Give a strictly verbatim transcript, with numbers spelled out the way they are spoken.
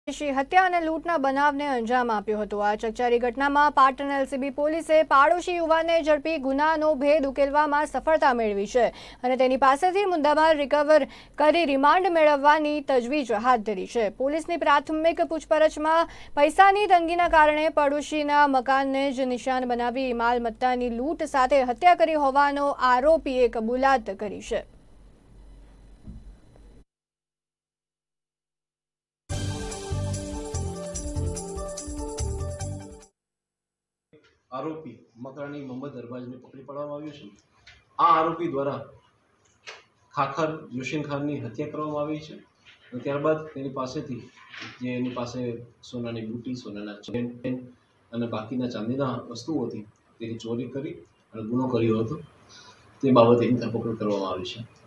હત્યા અને લૂંટના બનાવને અંજામ આપ્યો હતો। આ ચકચારી ઘટનામાં પાટણ એલસીબી પોલીસે પાડોશી યુવાનને ઝડપી ગુનાનો ભેદ ઉકેલવામાં સફળતા મેળવી છે અને તેની પાસેથી મુદ્દામાલ રિકવર કરી રિમાન્ડ મેળવવાની તજવીજ હાથ ધરી છે। પોલીસની પ્રાથમિક પૂછપરછમાં પૈસાની તંગીના કારણે પડોશીના મકાનને જ નિશાન બનાવી માલમત્તાની લૂંટ સાથે હત્યા કરી હોવાનો આરોપીએ કબૂલાત કરી છે। आरोपी मकरानी मोहम्मद अरबाज ने पकड़ी पाडવામાં આવ્યો છે। આ આરોપી દ્વારા ખાખર જોશીન ખાનની હત્યા કરવામાં આવી છે અને ત્યારબાદ તેની પાસેથી જે એની પાસે સોનાની બુટી, સોનાના ચેન અને બાકીના ચાંદીના વસ્તુઓ હતી તેની ચોરી કરી અને ગુનો કર્યો હતો તે બાબતે એની ધરપકડ કરવામાં આવી છે।